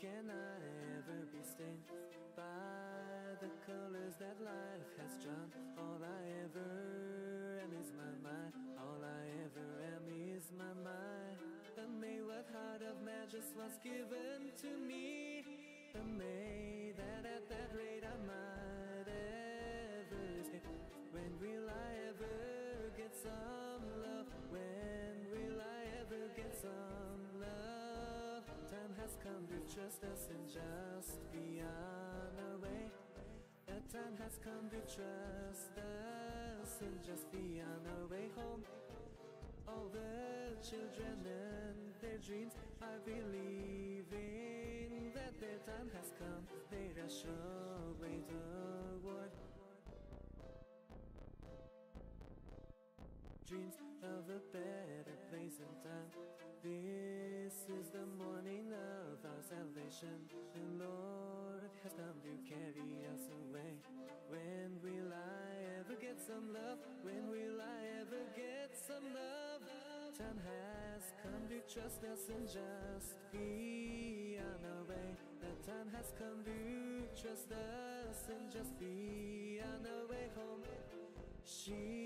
can I ever be stained by the colors that life has drawn? All I ever am is my mind. All I ever am is my mind. The wayward heart of man just was given to me. The May that at that rate I might ever escape. When will I ever get some love? When will I ever get some love? Time has come to trust us and just be on our way. The time has come to trust us and just be on our way home. All the children and their dreams are believing that their time has come. They rush away toward dreams of a better place and time. This is the morning of our salvation. The Lord has come to carry us away. When will I ever get some love? When will I ever get some love? Time has come to trust us and just be on our way. The time has come to trust us and just be on our way home. She